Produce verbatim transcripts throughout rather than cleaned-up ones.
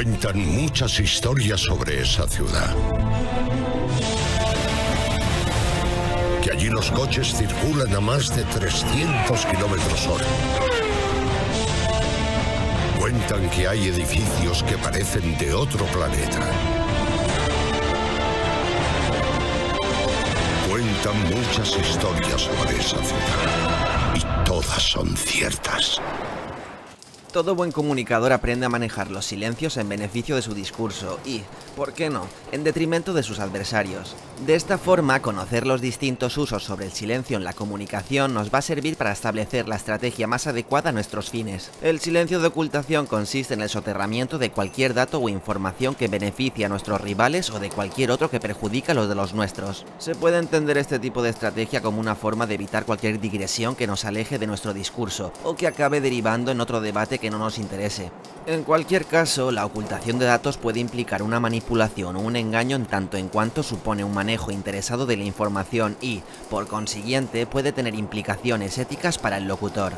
Cuentan muchas historias sobre esa ciudad. Que allí los coches circulan a más de trescientos kilómetros hora. Cuentan que hay edificios que parecen de otro planeta. Cuentan muchas historias sobre esa ciudad. Y todas son ciertas. Todo buen comunicador aprende a manejar los silencios en beneficio de su discurso y, ¿por qué no?, en detrimento de sus adversarios. De esta forma, conocer los distintos usos sobre el silencio en la comunicación nos va a servir para establecer la estrategia más adecuada a nuestros fines. El silencio de ocultación consiste en el soterramiento de cualquier dato o información que beneficie a nuestros rivales o de cualquier otro que perjudica a los de los nuestros. Se puede entender este tipo de estrategia como una forma de evitar cualquier digresión que nos aleje de nuestro discurso o que acabe derivando en otro debate que no nos interese. En cualquier caso, la ocultación de datos puede implicar una manipulación o un engaño en tanto en cuanto supone un manejo interesado de la información y, por consiguiente, puede tener implicaciones éticas para el locutor.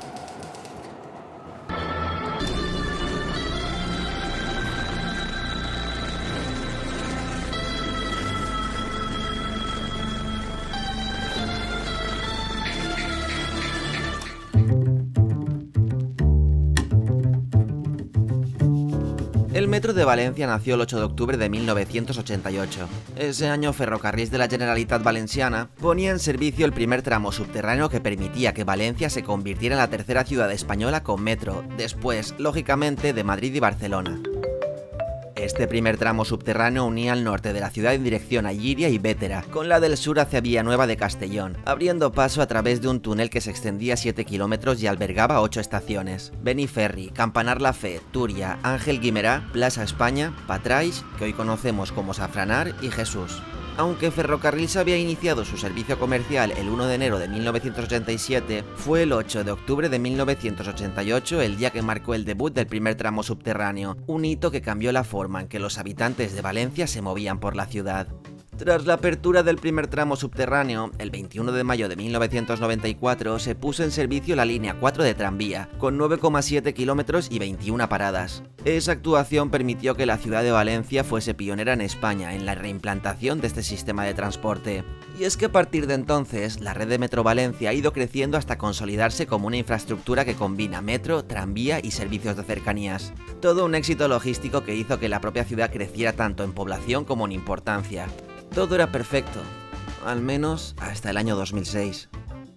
El Metro de Valencia nació el ocho de octubre de mil novecientos ochenta y ocho. Ese año, Ferrocarrils de la Generalitat Valenciana ponía en servicio el primer tramo subterráneo que permitía que Valencia se convirtiera en la tercera ciudad española con metro, después, lógicamente, de Madrid y Barcelona. Este primer tramo subterráneo unía al norte de la ciudad en dirección a Llíria y Bétera, con la del sur hacia Villanueva de Castellón, abriendo paso a través de un túnel que se extendía siete kilómetros y albergaba ocho estaciones: Beniferri, Campanar la Fe, Túria, Ángel Guimerá, Plaza España, Patraix, que hoy conocemos como Safranar, y Jesús. Aunque Ferrocarrils había iniciado su servicio comercial el uno de enero de mil novecientos ochenta y siete, fue el ocho de octubre de mil novecientos ochenta y ocho el día que marcó el debut del primer tramo subterráneo, un hito que cambió la forma en que los habitantes de Valencia se movían por la ciudad. Tras la apertura del primer tramo subterráneo, el veintiuno de mayo de mil novecientos noventa y cuatro se puso en servicio la línea cuatro de tranvía, con nueve coma siete kilómetros y veintiuna paradas. Esa actuación permitió que la ciudad de Valencia fuese pionera en España en la reimplantación de este sistema de transporte. Y es que a partir de entonces, la red de Metro Valencia ha ido creciendo hasta consolidarse como una infraestructura que combina metro, tranvía y servicios de cercanías. Todo un éxito logístico que hizo que la propia ciudad creciera tanto en población como en importancia. Todo era perfecto, al menos hasta el año dos mil seis.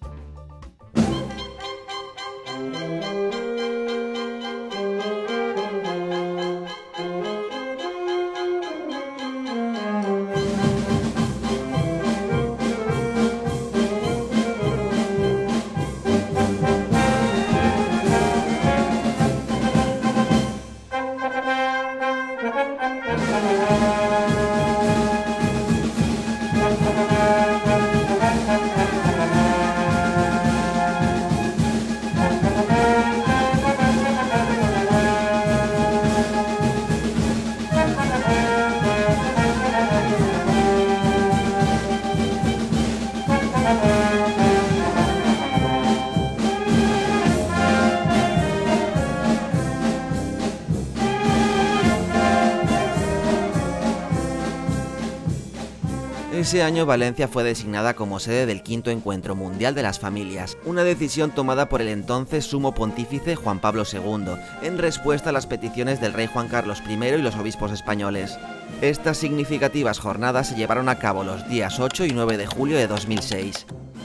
Ese año Valencia fue designada como sede del quinto Encuentro Mundial de las Familias, una decisión tomada por el entonces Sumo Pontífice Juan Pablo segundo, en respuesta a las peticiones del rey Juan Carlos primero y los obispos españoles. Estas significativas jornadas se llevaron a cabo los días ocho y nueve de julio de dos mil seis.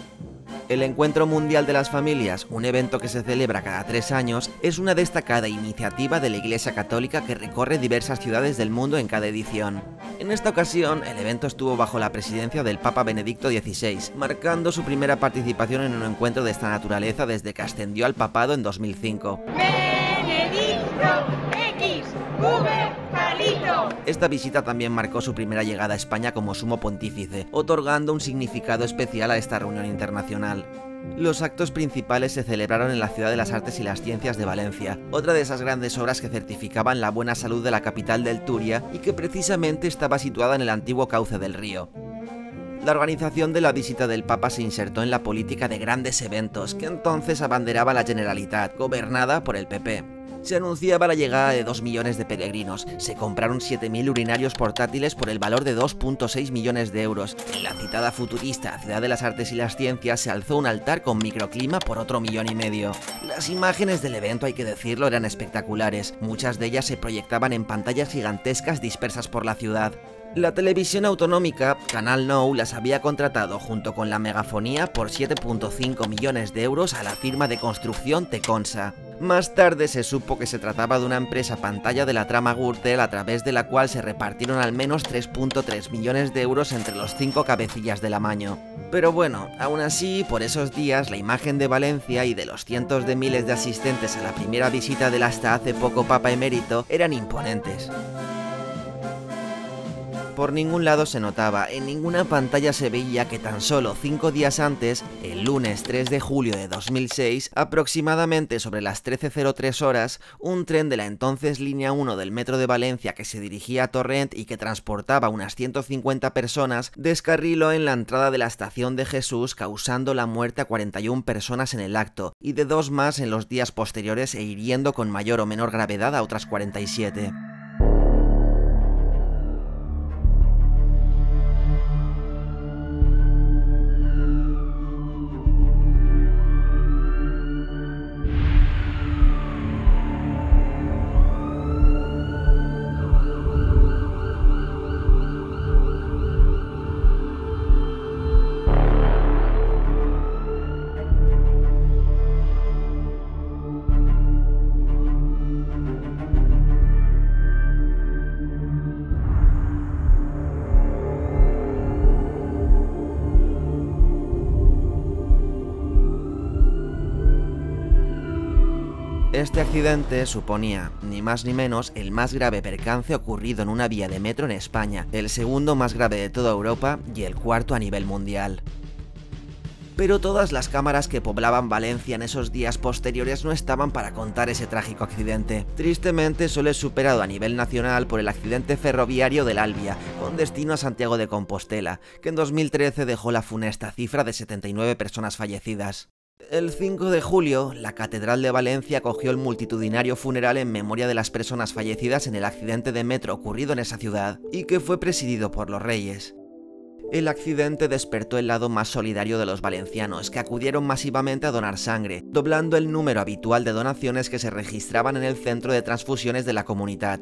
El Encuentro Mundial de las Familias, un evento que se celebra cada tres años, es una destacada iniciativa de la Iglesia Católica que recorre diversas ciudades del mundo en cada edición. En esta ocasión, el evento estuvo bajo la presidencia del Papa Benedicto dieciséis, marcando su primera participación en un encuentro de esta naturaleza desde que ascendió al papado en dos mil cinco. Benedicto X, V, Calito. Esta visita también marcó su primera llegada a España como sumo pontífice, otorgando un significado especial a esta reunión internacional. Los actos principales se celebraron en la Ciudad de las Artes y las Ciencias de Valencia, otra de esas grandes obras que certificaban la buena salud de la capital del Túria y que precisamente estaba situada en el antiguo cauce del río. La organización de la visita del Papa se insertó en la política de grandes eventos que entonces abanderaba la Generalitat, gobernada por el P P. Se anunciaba la llegada de dos millones de peregrinos, se compraron siete mil urinarios portátiles por el valor de dos punto seis millones de euros. En la citada futurista Ciudad de las Artes y las Ciencias se alzó un altar con microclima por otro millón y medio. Las imágenes del evento, hay que decirlo, eran espectaculares. Muchas de ellas se proyectaban en pantallas gigantescas dispersas por la ciudad. La televisión autonómica, Canal Nou, las había contratado junto con la megafonía por siete punto cinco millones de euros a la firma de construcción Teconsa. Más tarde se supo que se trataba de una empresa pantalla de la trama Gürtel, a través de la cual se repartieron al menos tres punto tres millones de euros entre los cinco cabecillas del amaño. Pero bueno, aún así, por esos días, la imagen de Valencia y de los cientos de miles de asistentes a la primera visita del hasta hace poco Papa emérito eran imponentes. Por ningún lado se notaba, en ninguna pantalla se veía que tan solo cinco días antes, el lunes tres de julio de dos mil seis, aproximadamente sobre las trece cero tres horas, un tren de la entonces línea uno del metro de Valencia que se dirigía a Torrent y que transportaba unas ciento cincuenta personas, descarriló en la entrada de la estación de Jesús, causando la muerte a cuarenta y una personas en el acto, y de dos más en los días posteriores e hiriendo con mayor o menor gravedad a otras cuarenta y siete. Este accidente suponía, ni más ni menos, el más grave percance ocurrido en una vía de metro en España, el segundo más grave de toda Europa y el cuarto a nivel mundial. Pero todas las cámaras que poblaban Valencia en esos días posteriores no estaban para contar ese trágico accidente. Tristemente solo es superado a nivel nacional por el accidente ferroviario del Albia, con destino a Santiago de Compostela, que en dos mil trece dejó la funesta cifra de setenta y nueve personas fallecidas. El cinco de julio, la Catedral de Valencia acogió el multitudinario funeral en memoria de las personas fallecidas en el accidente de metro ocurrido en esa ciudad, y que fue presidido por los Reyes. El accidente despertó el lado más solidario de los valencianos, que acudieron masivamente a donar sangre, doblando el número habitual de donaciones que se registraban en el centro de transfusiones de la comunidad.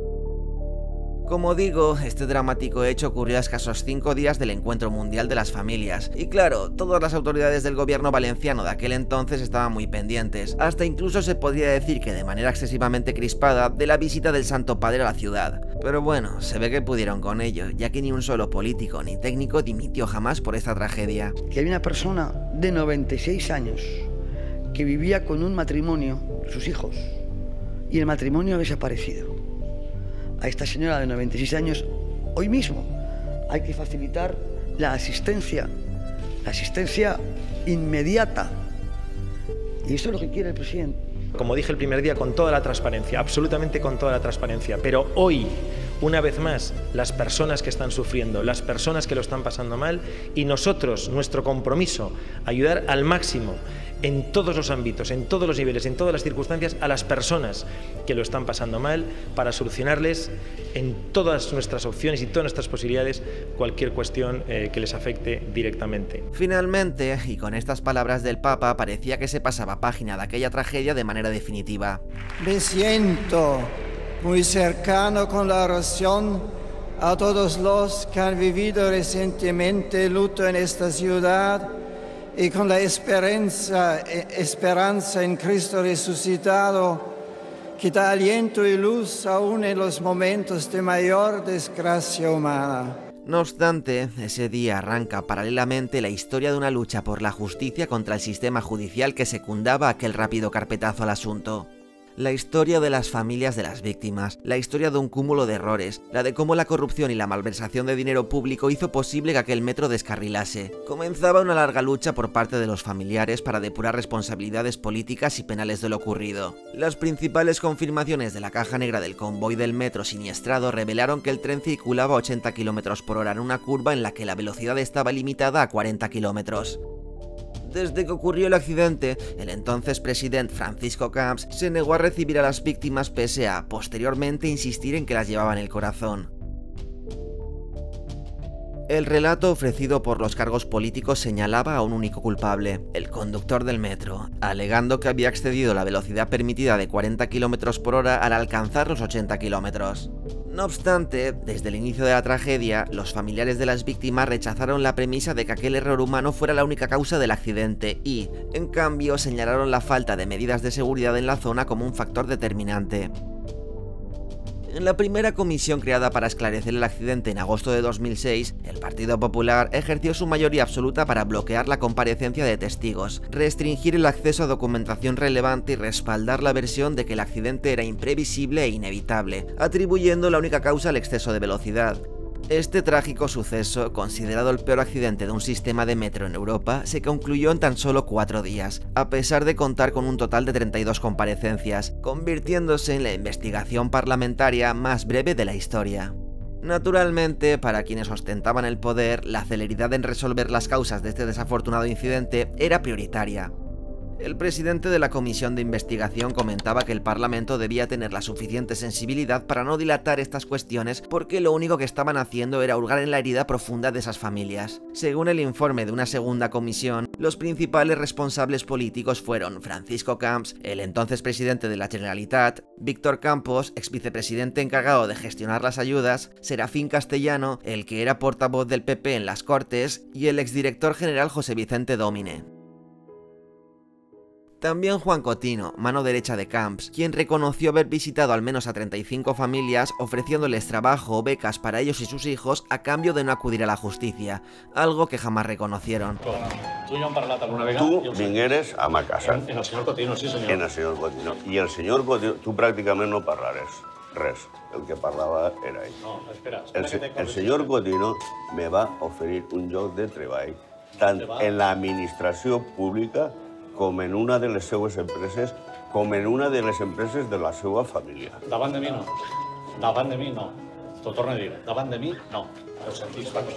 Como digo, este dramático hecho ocurrió a escasos cinco días del Encuentro Mundial de las Familias, y claro, todas las autoridades del gobierno valenciano de aquel entonces estaban muy pendientes, hasta incluso se podría decir que de manera excesivamente crispada, de la visita del Santo Padre a la ciudad. Pero bueno, se ve que pudieron con ello, ya que ni un solo político ni técnico dimitió jamás por esta tragedia. Que había una persona de noventa y seis años que vivía con un matrimonio, sus hijos, y el matrimonio ha desaparecido. A esta señora de noventa y seis años, hoy mismo, hay que facilitar la asistencia, la asistencia inmediata. Y eso es lo que quiere el presidente. Como dije el primer día, con toda la transparencia, absolutamente con toda la transparencia, pero hoy, una vez más, las personas que están sufriendo, las personas que lo están pasando mal, y nosotros, nuestro compromiso, ayudar al máximo en todos los ámbitos, en todos los niveles, en todas las circunstancias, a las personas que lo están pasando mal, para solucionarles en todas nuestras opciones y todas nuestras posibilidades cualquier cuestión eh, que les afecte directamente. Finalmente, y con estas palabras del Papa, parecía que se pasaba página de aquella tragedia de manera definitiva. Me siento muy cercano con la oración a todos los que han vivido recientemente luto en esta ciudad, y con la esperanza, esperanza en Cristo resucitado, que da aliento y luz aún en los momentos de mayor desgracia humana. No obstante, ese día arranca paralelamente la historia de una lucha por la justicia contra el sistema judicial que secundaba aquel rápido carpetazo al asunto. La historia de las familias de las víctimas, la historia de un cúmulo de errores, la de cómo la corrupción y la malversación de dinero público hizo posible que aquel metro descarrilase. Comenzaba una larga lucha por parte de los familiares para depurar responsabilidades políticas y penales de lo ocurrido. Las principales confirmaciones de la caja negra del convoy del metro siniestrado revelaron que el tren circulaba a ochenta kilómetros por hora en una curva en la que la velocidad estaba limitada a cuarenta kilómetros. Desde que ocurrió el accidente, el entonces presidente Francisco Camps se negó a recibir a las víctimas pese a, posteriormente, insistir en que las llevaba en el corazón. El relato ofrecido por los cargos políticos señalaba a un único culpable, el conductor del metro, alegando que había excedido la velocidad permitida de cuarenta kilómetros por hora al alcanzar los ochenta kilómetros. No obstante, desde el inicio de la tragedia, los familiares de las víctimas rechazaron la premisa de que aquel error humano fuera la única causa del accidente y, en cambio, señalaron la falta de medidas de seguridad en la zona como un factor determinante. En la primera comisión creada para esclarecer el accidente en agosto de dos mil seis, el Partido Popular ejerció su mayoría absoluta para bloquear la comparecencia de testigos, restringir el acceso a documentación relevante y respaldar la versión de que el accidente era imprevisible e inevitable, atribuyendo la única causa al exceso de velocidad. Este trágico suceso, considerado el peor accidente de un sistema de metro en Europa, se concluyó en tan solo cuatro días, a pesar de contar con un total de treinta y dos comparecencias, convirtiéndose en la investigación parlamentaria más breve de la historia. Naturalmente, para quienes ostentaban el poder, la celeridad en resolver las causas de este desafortunado incidente era prioritaria. El presidente de la comisión de investigación comentaba que el Parlamento debía tener la suficiente sensibilidad para no dilatar estas cuestiones porque lo único que estaban haciendo era hurgar en la herida profunda de esas familias. Según el informe de una segunda comisión, los principales responsables políticos fueron Francisco Camps, el entonces presidente de la Generalitat, Víctor Campos, ex vicepresidente encargado de gestionar las ayudas, Serafín Castellano, el que era portavoz del P P en las Cortes, y el exdirector general José Vicente Domine. También Juan Cotino, mano derecha de Camps, quien reconoció haber visitado al menos a treinta y cinco familias ofreciéndoles trabajo o becas para ellos y sus hijos a cambio de no acudir a la justicia, algo que jamás reconocieron. Tú vingueres a ma casa. En, en el senyor Cotino, sí senyor. En el senyor Cotino. I el senyor Cotino, tu pràcticament no parlaràs res. El que parlava era ell. No, espera. espera El, el senyor Cotino me va oferir un lloc de treball tant en l'administració pública com en una de les seues empreses, com en una de les empreses de la seva família. Davant de mi no. Davant de mi no. T'ho torno a dir. Davant de mi no. Ho sentís, Paco.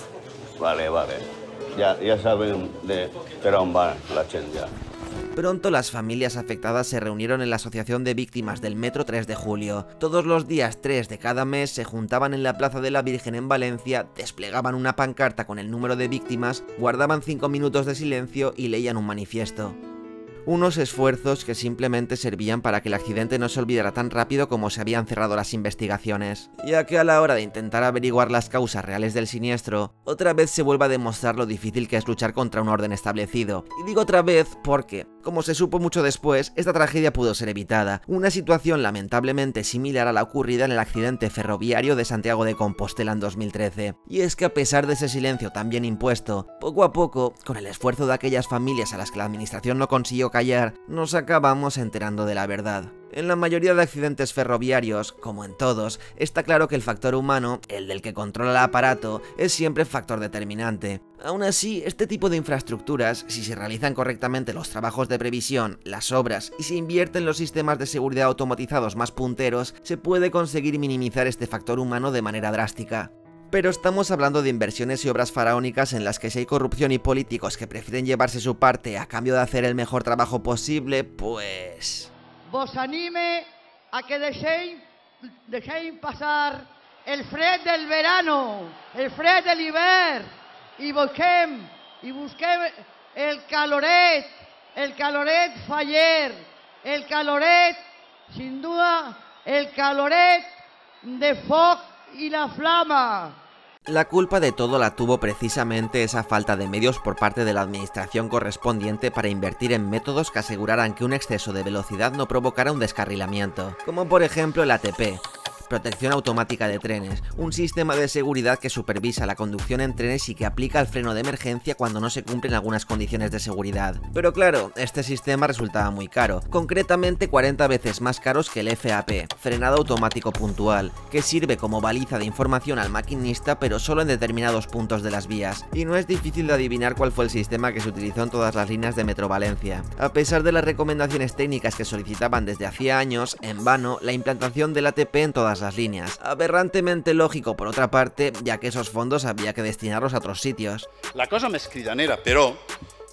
Vale, vale. Ya, ya saben de per on va la gent ja. Pronto las familias afectadas se reunieron en la Asociación de Víctimas del Metro tres de julio. Todos los días tres de cada mes se juntaban en la Plaza de la Virgen en Valencia, desplegaban una pancarta con el número de víctimas, guardaban cinco minutos de silencio y leían un manifiesto. Unos esfuerzos que simplemente servían para que el accidente no se olvidara tan rápido como se habían cerrado las investigaciones, ya que a la hora de intentar averiguar las causas reales del siniestro, otra vez se vuelve a demostrar lo difícil que es luchar contra un orden establecido. Y digo otra vez porque, como se supo mucho después, esta tragedia pudo ser evitada, una situación lamentablemente similar a la ocurrida en el accidente ferroviario de Santiago de Compostela en dos mil trece. Y es que a pesar de ese silencio tan bien impuesto, poco a poco, con el esfuerzo de aquellas familias a las que la administración no consiguió callar, nos acabamos enterando de la verdad. En la mayoría de accidentes ferroviarios, como en todos, está claro que el factor humano, el del que controla el aparato, es siempre factor determinante. Aún así, este tipo de infraestructuras, si se realizan correctamente los trabajos de previsión, las obras y se invierten los sistemas de seguridad automatizados más punteros, se puede conseguir minimizar este factor humano de manera drástica. Pero estamos hablando de inversiones y obras faraónicas en las que si hay corrupción y políticos que prefieren llevarse su parte a cambio de hacer el mejor trabajo posible, pues... Vos anime a que dejéis, dejéis pasar el fred del verano, el fred del hivern, y busquem, y busquem el caloret, el caloret faller, el caloret, sin duda, el caloret de foc y la flama. La culpa de todo la tuvo precisamente esa falta de medios por parte de la administración correspondiente para invertir en métodos que aseguraran que un exceso de velocidad no provocara un descarrilamiento, como por ejemplo el A T P. Protección automática de trenes, un sistema de seguridad que supervisa la conducción en trenes y que aplica el freno de emergencia cuando no se cumplen algunas condiciones de seguridad. Pero claro, este sistema resultaba muy caro, concretamente cuarenta veces más caros que el F A P, frenado automático puntual, que sirve como baliza de información al maquinista pero solo en determinados puntos de las vías, y no es difícil de adivinar cuál fue el sistema que se utilizó en todas las líneas de Metro Valencia. A pesar de las recomendaciones técnicas que solicitaban desde hacía años, en vano, la implantación del A T P en todas las líneas. Aberrantemente lógico por otra parte, ya que esos fondos había que destinarlos a otros sitios. La cosa més cridanera, però,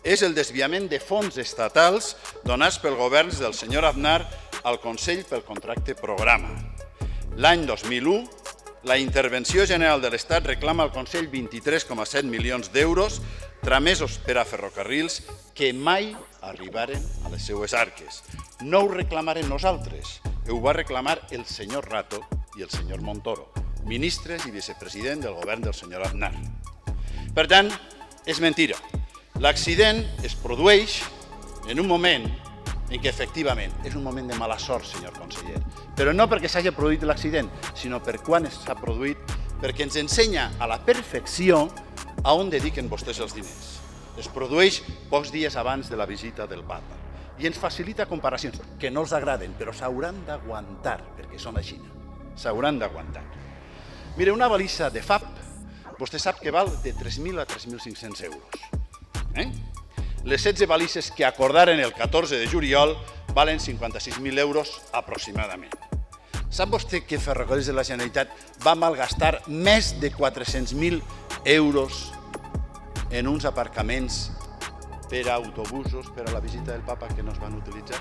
és el desviament de fons estatals donats pel govern del senyor Aznar al Consell pel Contracte Programa. L'any dos mil u, la Intervenció General de l'Estat reclama al Consell vint-i-tres coma set milions d'euros tramesos per a ferrocarrils que mai arribaren a les seues arques. No ho reclamarem nosaltres, ho va reclamar el senyor Rato i el senyor Montoro, ministres i vicepresident del govern del senyor Aznar. Per tant, és mentira. L'accident es produeix en un moment en què, efectivament, és un moment de mala sort, senyor conseller, però no perquè s'hagi produït l'accident, sinó per quan s'ha produït, perquè ens ensenya a la perfecció a on dediquen vostès els diners. Es produeix pocs dies abans de la visita del papa i ens facilita comparacions que no els agraden, però s'hauran d'aguantar, perquè són així. S'hauran d'aguantar. Mire, una balisa de F A P, vostè sap que val de tres mil a tres mil cinc-cents euros. Eh? Les setze balises que acordaren el catorze de juliol valen cinquanta-sis mil euros aproximadament. Sap vostè que Ferrocarrils de la Generalitat va malgastar més de quatre-cents mil euros en uns aparcaments per a autobusos per a la visita del papa que no es van utilitzar?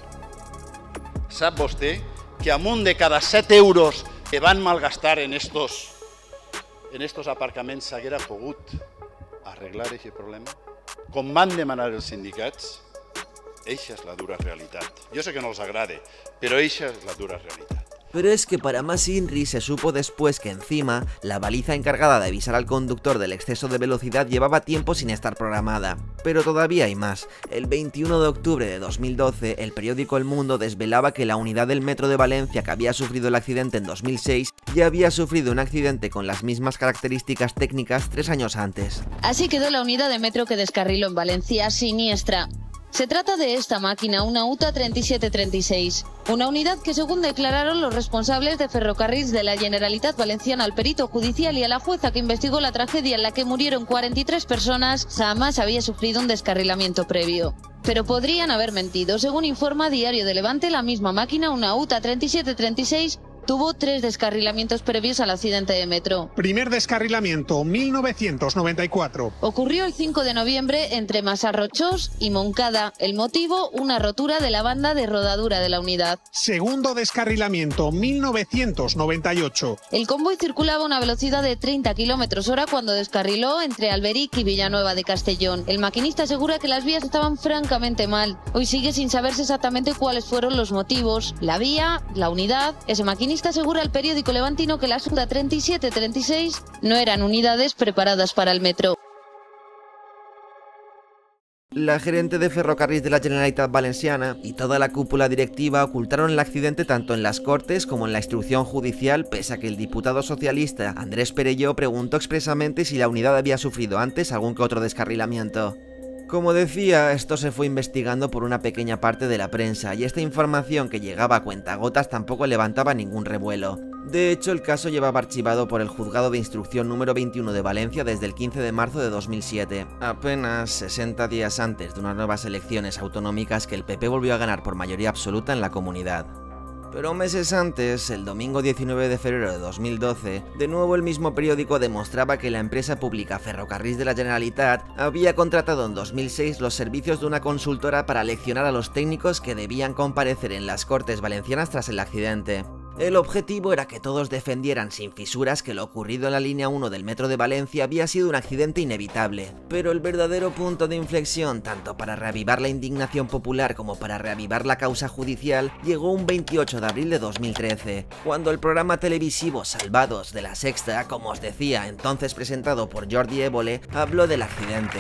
Sap vostè que amunt de cada set euros que van malgastar en estos, en estos aparcaments s'haguera pogut arreglar aquest problema? Com van demanar els sindicats, eixa és la dura realitat. Jo sé que no els agrada, però eixa és la dura realitat. Pero es que para más Inri se supo después que encima, la baliza encargada de avisar al conductor del exceso de velocidad llevaba tiempo sin estar programada. Pero todavía hay más. El veintiuno de octubre de dos mil doce, el periódico El Mundo desvelaba que la unidad del metro de Valencia que había sufrido el accidente en dos mil seis ya había sufrido un accidente con las mismas características técnicas tres años antes. Así quedó la unidad de metro que descarriló en Valencia siniestra. Se trata de esta máquina, una U T A treinta y siete treinta y seis, una unidad que, según declararon los responsables de Ferrocarrils de la Generalitat Valenciana al perito judicial y a la jueza que investigó la tragedia en la que murieron cuarenta y tres personas, jamás había sufrido un descarrilamiento previo. Pero podrían haber mentido. Según informa Diario de Levante, la misma máquina, una U T A treinta y siete treinta y seis, tuvo tres descarrilamientos previos al accidente de metro. Primer descarrilamiento, mil novecientos noventa y cuatro. Ocurrió el cinco de noviembre entre Masarrochós y Moncada. El motivo, una rotura de la banda de rodadura de la unidad. Segundo descarrilamiento, mil novecientos noventa y ocho. El convoy circulaba a una velocidad de treinta kilómetros hora cuando descarriló entre Alberic y Villanueva de Castellón. El maquinista asegura que las vías estaban francamente mal. Hoy sigue sin saberse exactamente cuáles fueron los motivos. La vía, la unidad, ese maquinista asegura al periódico levantino que las U T A treinta y siete treinta y seis no eran unidades preparadas para el metro. La gerente de Ferrocarrils de la Generalitat Valenciana y toda la cúpula directiva ocultaron el accidente tanto en las Cortes como en la instrucción judicial, pese a que el diputado socialista Andrés Perelló preguntó expresamente si la unidad había sufrido antes algún que otro descarrilamiento. Como decía, esto se fue investigando por una pequeña parte de la prensa y esta información que llegaba a cuentagotas tampoco levantaba ningún revuelo. De hecho, el caso llevaba archivado por el Juzgado de Instrucción número veintiuno de Valencia desde el quince de marzo de dos mil siete, apenas sesenta días antes de unas nuevas elecciones autonómicas que el P P volvió a ganar por mayoría absoluta en la comunidad. Pero meses antes, el domingo diecinueve de febrero de dos mil doce, de nuevo el mismo periódico demostraba que la empresa pública Ferrocarrils de la Generalitat había contratado en dos mil seis los servicios de una consultora para leccionar a los técnicos que debían comparecer en las Cortes valencianas tras el accidente. El objetivo era que todos defendieran sin fisuras que lo ocurrido en la línea uno del metro de Valencia había sido un accidente inevitable. Pero el verdadero punto de inflexión, tanto para reavivar la indignación popular como para reavivar la causa judicial, llegó un veintiocho de abril de dos mil trece, cuando el programa televisivo Salvados de La Sexta, como os decía, entonces presentado por Jordi Évole, habló del accidente.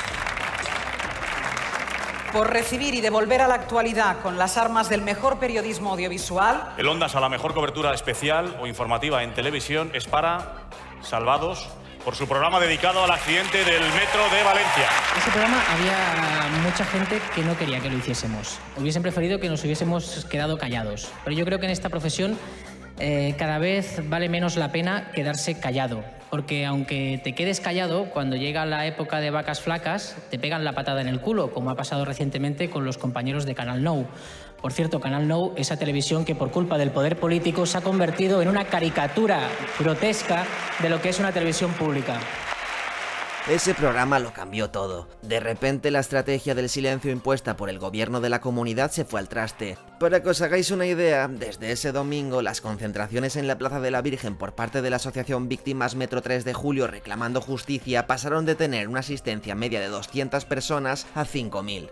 Por recibir y devolver a la actualidad con las armas del mejor periodismo audiovisual. El Ondas a la mejor cobertura especial o informativa en televisión es para Salvados, por su programa dedicado al accidente del metro de Valencia. En ese programa había mucha gente que no quería que lo hiciésemos. Hubiesen preferido que nos hubiésemos quedado callados. Pero yo creo que en esta profesión eh, cada vez vale menos la pena quedarse callado. Porque aunque te quedes callado, cuando llega la época de vacas flacas, te pegan la patada en el culo, como ha pasado recientemente con los compañeros de Canal Nou. Por cierto, Canal Nou, esa televisión que por culpa del poder político se ha convertido en una caricatura grotesca de lo que es una televisión pública. Ese programa lo cambió todo. De repente la estrategia del silencio impuesta por el gobierno de la comunidad se fue al traste. Para que os hagáis una idea, desde ese domingo las concentraciones en la Plaza de la Virgen por parte de la Asociación Víctimas Metro tres de Julio reclamando justicia pasaron de tener una asistencia media de doscientas personas a cinco mil.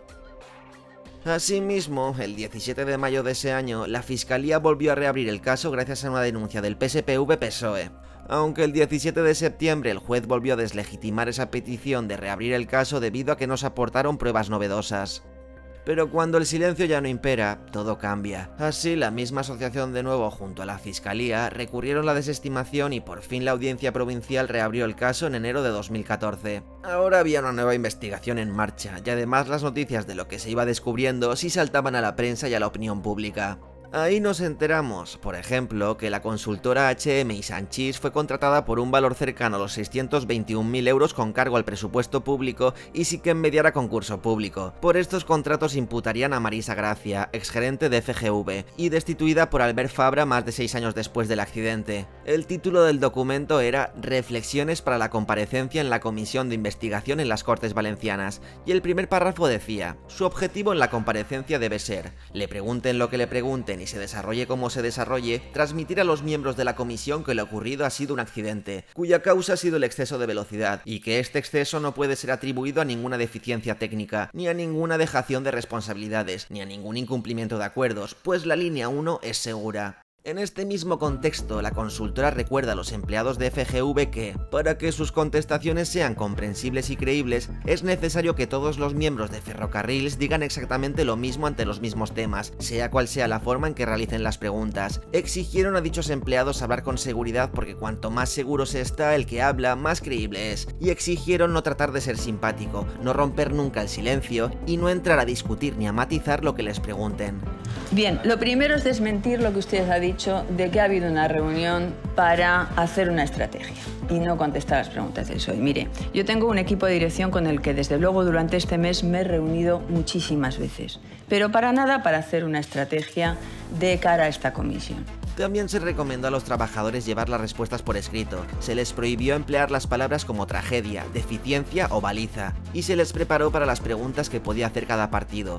Asimismo, el diecisiete de mayo de ese año, la Fiscalía volvió a reabrir el caso gracias a una denuncia del P S P V P S O E. Aunque el diecisiete de septiembre el juez volvió a deslegitimar esa petición de reabrir el caso debido a que no se aportaron pruebas novedosas. Pero cuando el silencio ya no impera, todo cambia. Así, la misma asociación de nuevo junto a la Fiscalía recurrieron la desestimación y por fin la Audiencia Provincial reabrió el caso en enero de dos mil catorce. Ahora había una nueva investigación en marcha y además las noticias de lo que se iba descubriendo sí saltaban a la prensa y a la opinión pública. Ahí nos enteramos, por ejemplo, que la consultora H M y Sanchis fue contratada por un valor cercano a los seiscientos veintiún mil euros con cargo al presupuesto público y sin que mediara concurso público. Por estos contratos imputarían a Marisa Gracia, exgerente de F G V, y destituida por Albert Fabra más de seis años después del accidente. El título del documento era Reflexiones para la comparecencia en la Comisión de Investigación en las Cortes Valencianas, y el primer párrafo decía: su objetivo en la comparecencia debe ser, le pregunten lo que le pregunten y se desarrolle como se desarrolle, transmitir a los miembros de la comisión que lo ocurrido ha sido un accidente, cuya causa ha sido el exceso de velocidad, y que este exceso no puede ser atribuido a ninguna deficiencia técnica, ni a ninguna dejación de responsabilidades, ni a ningún incumplimiento de acuerdos, pues la línea uno es segura. En este mismo contexto, la consultora recuerda a los empleados de F G V que, para que sus contestaciones sean comprensibles y creíbles, es necesario que todos los miembros de Ferrocarrils digan exactamente lo mismo ante los mismos temas, sea cual sea la forma en que realicen las preguntas. Exigieron a dichos empleados hablar con seguridad porque cuanto más seguro se está el que habla, más creíble es, y exigieron no tratar de ser simpático, no romper nunca el silencio y no entrar a discutir ni a matizar lo que les pregunten. Bien, lo primero es desmentir lo que usted ha dicho de que ha habido una reunión para hacer una estrategia y no contestar las preguntas del P S O E. Mire, yo tengo un equipo de dirección con el que desde luego durante este mes me he reunido muchísimas veces, pero para nada para hacer una estrategia de cara a esta comisión. También se recomendó a los trabajadores llevar las respuestas por escrito, se les prohibió emplear las palabras como tragedia, deficiencia o baliza, y se les preparó para las preguntas que podía hacer cada partido.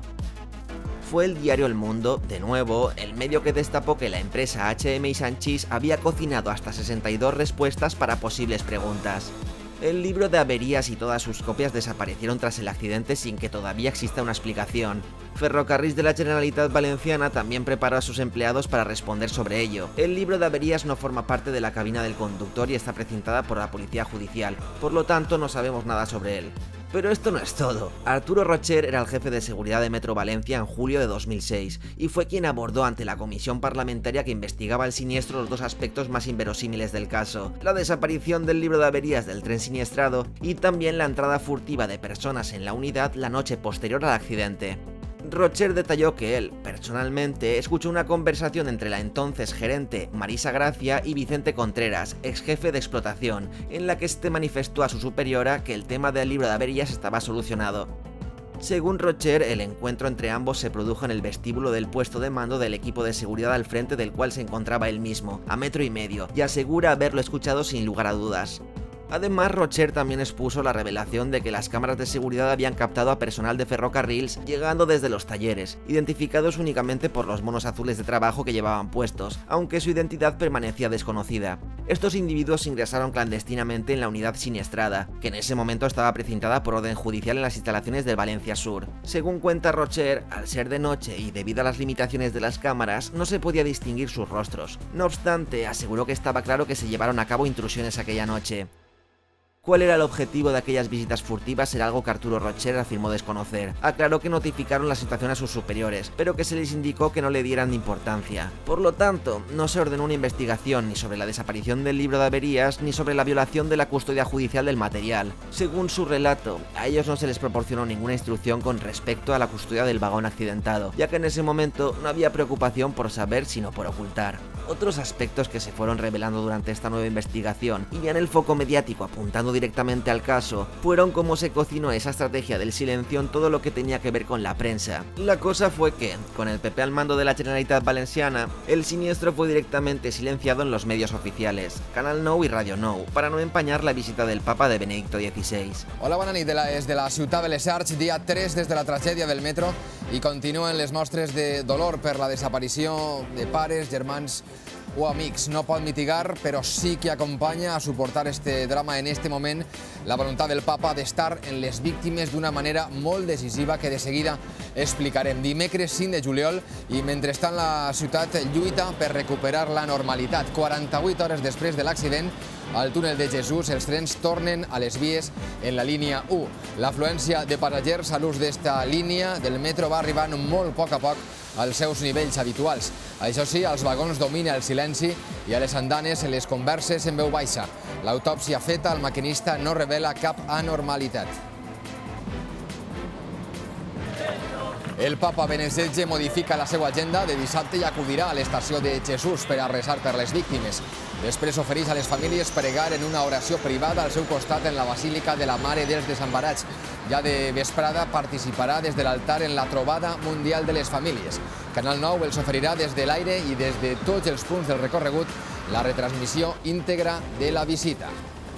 Fue el diario El Mundo, de nuevo, el medio que destapó que la empresa H M y Sanchis había cocinado hasta sesenta y dos respuestas para posibles preguntas. El libro de averías y todas sus copias desaparecieron tras el accidente sin que todavía exista una explicación. Ferrocarrils de la Generalitat Valenciana también preparó a sus empleados para responder sobre ello. El libro de averías no forma parte de la cabina del conductor y está precintada por la Policía Judicial, por lo tanto no sabemos nada sobre él. Pero esto no es todo. Arturo Rocher era el jefe de seguridad de Metro Valencia en julio de dos mil seis y fue quien abordó ante la comisión parlamentaria que investigaba el siniestro los dos aspectos más inverosímiles del caso: la desaparición del libro de averías del tren siniestrado y también la entrada furtiva de personas en la unidad la noche posterior al accidente. Rocher detalló que él, personalmente, escuchó una conversación entre la entonces gerente Marisa Gracia y Vicente Contreras, ex jefe de explotación, en la que este manifestó a su superiora que el tema del libro de averías estaba solucionado. Según Rocher, el encuentro entre ambos se produjo en el vestíbulo del puesto de mando del equipo de seguridad al frente del cual se encontraba él mismo, a metro y medio, y asegura haberlo escuchado sin lugar a dudas. Además, Rocher también expuso la revelación de que las cámaras de seguridad habían captado a personal de Ferrocarrils llegando desde los talleres, identificados únicamente por los monos azules de trabajo que llevaban puestos, aunque su identidad permanecía desconocida. Estos individuos ingresaron clandestinamente en la unidad siniestrada, que en ese momento estaba precintada por orden judicial en las instalaciones del Valencia Sur. Según cuenta Rocher, al ser de noche y debido a las limitaciones de las cámaras, no se podía distinguir sus rostros. No obstante, aseguró que estaba claro que se llevaron a cabo intrusiones aquella noche. ¿Cuál era el objetivo de aquellas visitas furtivas? Era algo que Arturo Rocher afirmó desconocer. Aclaró que notificaron la situación a sus superiores, pero que se les indicó que no le dieran importancia. Por lo tanto, no se ordenó una investigación ni sobre la desaparición del libro de averías ni sobre la violación de la custodia judicial del material. Según su relato, a ellos no se les proporcionó ninguna instrucción con respecto a la custodia del vagón accidentado, ya que en ese momento no había preocupación por saber sino por ocultar. Otros aspectos que se fueron revelando durante esta nueva investigación y en el foco mediático apuntando directamente al caso, fueron cómo se cocinó esa estrategia del silencio en todo lo que tenía que ver con la prensa. La cosa fue que, con el P P al mando de la Generalitat Valenciana, el siniestro fue directamente silenciado en los medios oficiales, Canal Nou y Radio Nou, para no empañar la visita del Papa de Benedicto dieciséis. Hola, bona nit. Des de la ciutat de les Arts, dia tres des de la tragèdia del metro, i continuen les mostres de dolor per la desaparició de pares, germans o amics. No pot mitigar, però sí que acompanya a suportar este drama en este moment la voluntat del Papa d'estar en les víctimes d'una manera molt decisiva que de seguida explicarem. Dimecres cinc de juliol i mentrestant la ciutat lluita per recuperar la normalitat. quaranta-vuit hores després de l'accident, al túnel de Jesús els trens tornen a les vies en la línia u. L'afluència de passatgers a l'ús d'esta línia del metro va arribant molt a poc a poc als seus nivells habituals. Això sí, als vagons domina el silenci i a les andanes les converses en veu baixa. L'autòpsia feta al maquinista no revela cap anormalitat. El Papa Benet modifica la seva agenda. De dissabte i acudirà a l'estació de Jesús per a resar per les víctimes. Després ofereix a les famílies pregar en una oració privada al seu costat en la Basílica de la Mare dels Desemparats. Ja de vesprada participarà des de l'altar en la trobada mundial de les famílies. Canal Nou els oferirà des de l'aire i des de tots els punts del recorregut la retransmissió íntegra de la visita.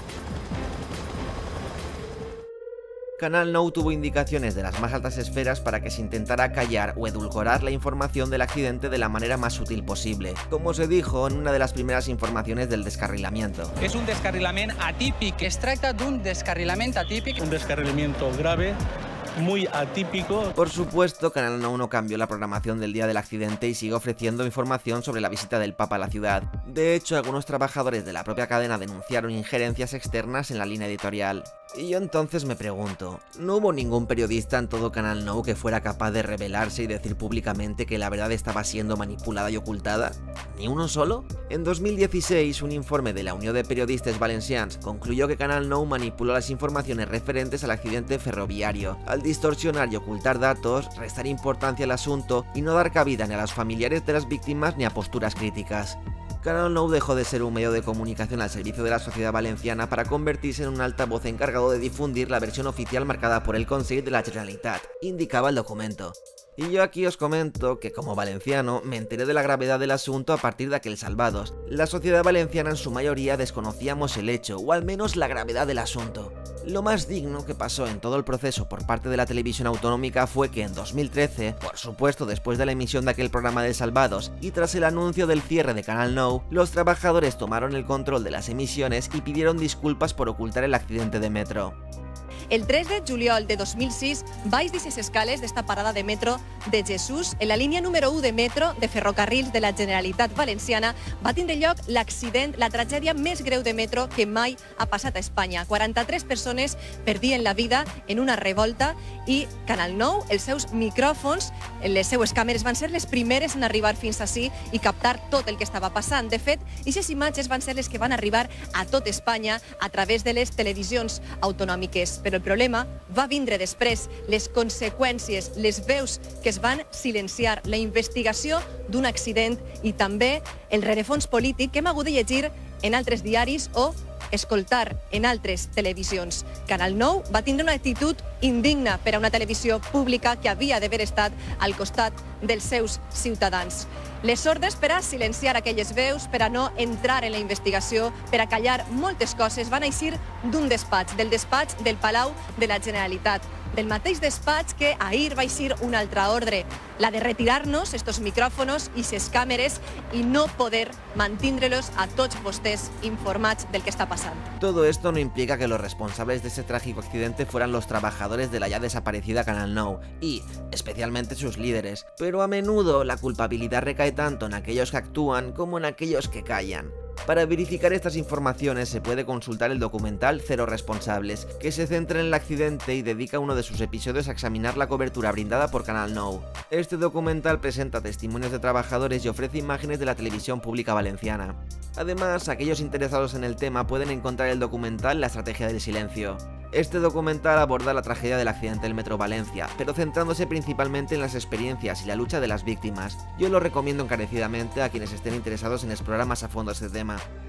Canal Nou tuvo indicaciones de las más altas esferas para que se intentara callar o edulcorar la información del accidente de la manera más sutil posible, como se dijo en una de las primeras informaciones del descarrilamiento. És un descarrilament atípic. Es tracta d'un descarrilament atípic. Un descarrilamiento grave, muy atípico. Por supuesto, Canal Nou no cambió la programación del día del accidente y sigue ofreciendo información sobre la visita del Papa a la ciudad. De hecho, algunos trabajadores de la propia cadena denunciaron injerencias externas en la línea editorial. Y yo entonces me pregunto, ¿no hubo ningún periodista en todo Canal Nou que fuera capaz de rebelarse y decir públicamente que la verdad estaba siendo manipulada y ocultada? ¿Ni uno solo? En dos mil dieciséis, un informe de la Unió de Periodistes Valencians concluyó que Canal Nou manipuló las informaciones referentes al accidente ferroviario, al distorsionar y ocultar datos, restar importancia al asunto y no dar cabida ni a los familiares de las víctimas ni a posturas críticas. Canal Nou dejó de ser un medio de comunicación al servicio de la sociedad valenciana para convertirse en un altavoz encargado de difundir la versión oficial marcada por el Consell de la Generalitat, indicaba el documento. Y yo aquí os comento que como valenciano me enteré de la gravedad del asunto a partir de aquel Salvados. La sociedad valenciana en su mayoría desconocíamos el hecho, o al menos la gravedad del asunto. Lo más digno que pasó en todo el proceso por parte de la televisión autonómica fue que en dos mil trece, por supuesto después de la emisión de aquel programa de Salvados y tras el anuncio del cierre de Canal Nou, los trabajadores tomaron el control de las emisiones y pidieron disculpas por ocultar el accidente de metro. El tres de juliol de dos mil sis baix d'aquestes escales d'esta parada de metro de Jesús, en la línia número u de metro de ferrocarrils de la Generalitat Valenciana, va tindre lloc l'accident, la tragèdia més greu de metro que mai ha passat a Espanya. quaranta-tres persones perdien la vida en una revolta i Canal Nou, els seus micròfons, les seues càmeres van ser les primeres en arribar fins ací i captar tot el que estava passant. De fet, aquestes imatges van ser les que van arribar a tot Espanya a través de les televisions autonòmiques. Però el problema va vindre després, les conseqüències, les veus que es van silenciar, la investigació d'un accident i també el rerefons polític que hem hagut de llegir en altres diaris o escoltar en altres televisions. Canal Nou va tindre una actitud indigna per a una televisió pública que havia d'haver estat al costat dels seus ciutadans. Les sordes per a silenciar aquelles veus, per a no entrar en la investigació, per a callar moltes coses, van eixir d'un despatx, del despatx del Palau de la Generalitat, del mateix despatx que ahir va eixir una altra ordre, la de retirar-nos estos micròfonos i ses càmeres i no poder mantindre-los a tots vostès informats del que està passant. Todo esto no implica que los responsables de ese trágico accidente fueran los trabajadores de la ya desaparecida Canal Nou y, especialmente, sus líderes, pero a menudo la culpabilidad recae tanto en aquellos que actúan como en aquellos que callan. Para verificar estas informaciones se puede consultar el documental Cero Responsables, que se centra en el accidente y dedica uno de sus episodios a examinar la cobertura brindada por Canal Nou. Este documental presenta testimonios de trabajadores y ofrece imágenes de la televisión pública valenciana. Además, aquellos interesados en el tema pueden encontrar el documental La Estrategia del Silencio. Este documental aborda la tragedia del accidente del Metro Valencia, pero centrándose principalmente en las experiencias y la lucha de las víctimas. Yo lo recomiendo encarecidamente a quienes estén interesados en explorar más a fondo este tema.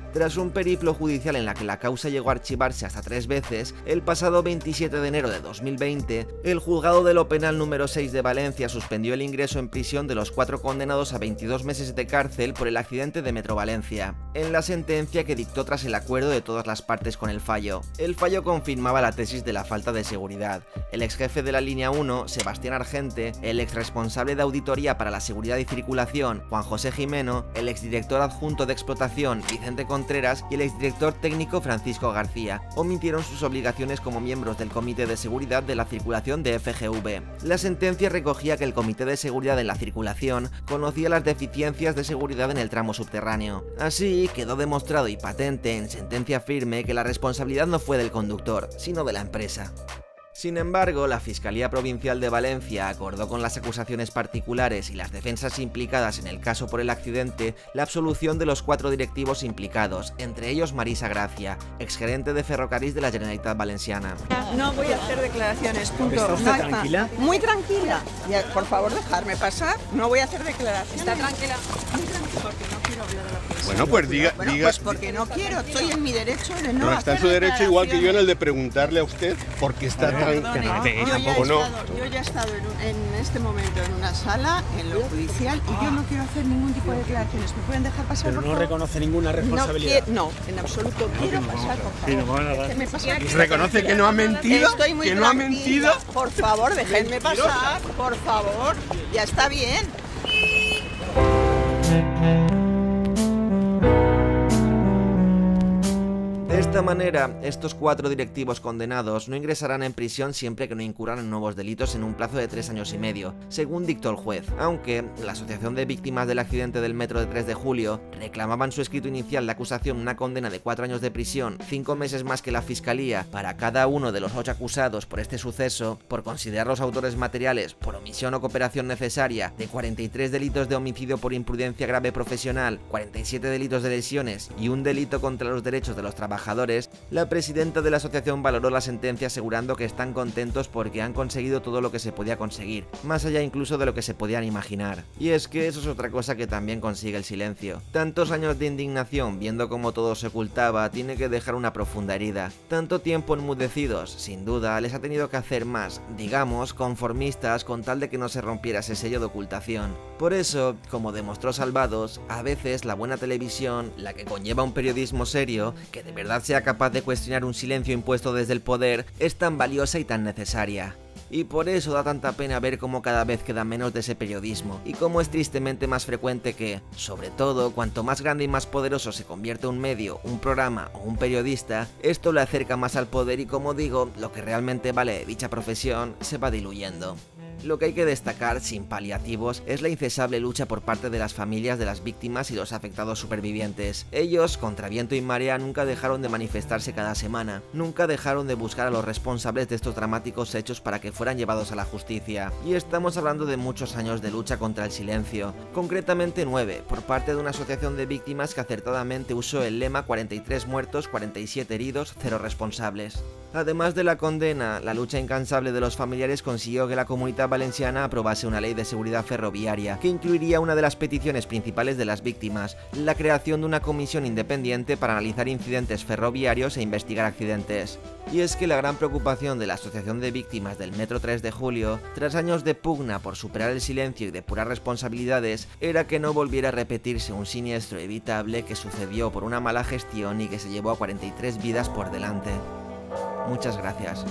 Tras un periplo judicial en la que la causa llegó a archivarse hasta tres veces, el pasado veintisiete de enero de dos mil veinte, el juzgado de lo penal número seis de Valencia suspendió el ingreso en prisión de los cuatro condenados a veintidós meses de cárcel por el accidente de Metro Valencia, en la sentencia que dictó tras el acuerdo de todas las partes con el fallo. El fallo confirmaba la tesis de la falta de seguridad. El ex jefe de la línea uno, Sebastián Argente, el ex responsable de auditoría para la seguridad y circulación, Juan José Jimeno, el exdirector adjunto de explotación, Vicente Contreras, y el exdirector técnico, Francisco García, omitieron sus obligaciones como miembros del Comité de Seguridad de la Circulación de F G V. La sentencia recogía que el Comité de Seguridad en la Circulación conocía las deficiencias de seguridad en el tramo subterráneo. Así, quedó demostrado y patente en sentencia firme que la responsabilidad no fue del conductor, sino de la empresa. Sin embargo, la Fiscalía Provincial de Valencia acordó con las acusaciones particulares y las defensas implicadas en el caso por el accidente la absolución de los cuatro directivos implicados, entre ellos Marisa Gracia, exgerente de Ferrocarrils de la Generalitat Valenciana. No voy a hacer declaraciones, punto. ¿Está usted No, tranquila? Muy tranquila. Ya, por favor, dejarme pasar. No voy a hacer declaraciones. ¿Está tranquila? Muy tranquila, porque no quiero hablar de la policía. Bueno, pues diga... Bueno, diga pues porque no quiero. Estoy en mi derecho de no No, está en su hacer derecho igual que yo en el de preguntarle a usted por qué está tan... Perdone, yo, ya he ¿O no? estado, yo ya he estado en, un- en este momento en una sala, en lo judicial, y yo no quiero hacer ningún tipo de declaraciones. ¿Me pueden dejar pasar, Pero por no favor? reconoce ninguna responsabilidad. No, qui- no, en absoluto. Quiero pasar, por favor. Sí, no van a dar. Déjenme pasar. ¿Reconoce que no ha mentido? Estoy muy ¿Que no ha tranquila. mentido? Por favor, déjenme pasar. Por favor. Ya está bien. De esta manera, estos cuatro directivos condenados no ingresarán en prisión siempre que no incurran en nuevos delitos en un plazo de tres años y medio, según dictó el juez, aunque la Asociación de Víctimas del Accidente del Metro de tres de julio reclamaba en su escrito inicial de acusación una condena de cuatro años de prisión, cinco meses más que la Fiscalía, para cada uno de los ocho acusados por este suceso, por considerar los autores materiales por omisión o cooperación necesaria de cuarenta y tres delitos de homicidio por imprudencia grave profesional, cuarenta y siete delitos de lesiones y un delito contra los derechos de los trabajadores. La presidenta de la asociación valoró la sentencia asegurando que están contentos porque han conseguido todo lo que se podía conseguir, más allá incluso de lo que se podían imaginar. Y es que eso es otra cosa que también consigue el silencio. Tantos años de indignación viendo cómo todo se ocultaba tiene que dejar una profunda herida. Tanto tiempo enmudecidos, sin duda, les ha tenido que hacer más, digamos, conformistas con tal de que no se rompiera ese sello de ocultación. Por eso, como demostró Salvados, a veces la buena televisión, la que conlleva un periodismo serio, que de verdad sea capaz de cuestionar un silencio impuesto desde el poder, es tan valiosa y tan necesaria. Y por eso da tanta pena ver cómo cada vez queda menos de ese periodismo, y cómo es tristemente más frecuente que, sobre todo, cuanto más grande y más poderoso se convierte un medio, un programa o un periodista, esto le acerca más al poder y, como digo, lo que realmente vale de dicha profesión se va diluyendo. Lo que hay que destacar, sin paliativos, es la incesable lucha por parte de las familias de las víctimas y los afectados supervivientes. Ellos, contra viento y marea, nunca dejaron de manifestarse cada semana, nunca dejaron de buscar a los responsables de estos dramáticos hechos para que fueran llevados a la justicia. Y estamos hablando de muchos años de lucha contra el silencio, concretamente nueve, por parte de una asociación de víctimas que acertadamente usó el lema cuarenta y tres muertos, cuarenta y siete heridos, cero responsables. Además de la condena, la lucha incansable de los familiares consiguió que la Comunitat Valenciana aprobase una ley de seguridad ferroviaria, que incluiría una de las peticiones principales de las víctimas, la creación de una comisión independiente para analizar incidentes ferroviarios e investigar accidentes. Y es que la gran preocupación de la Asociación de Víctimas del Metro tres de julio, tras años de pugna por superar el silencio y depurar responsabilidades, era que no volviera a repetirse un siniestro evitable que sucedió por una mala gestión y que se llevó a cuarenta y tres vidas por delante. Muchas gracias.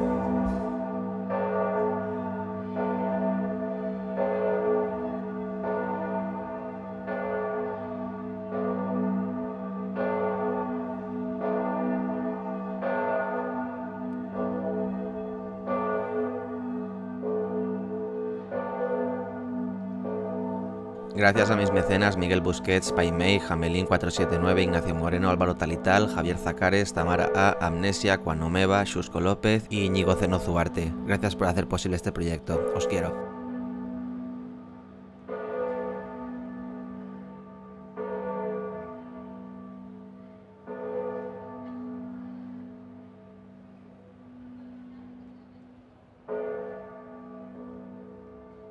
Gracias a mis mecenas Miguel Busquets, Paimei, Jamelín cuatro siete nueve, Ignacio Moreno, Álvaro Talital, Javier Zacares, Tamara A, Amnesia, Juan Omeva, Xusco López y Íñigo Zeno Zuarte. Gracias por hacer posible este proyecto. Os quiero.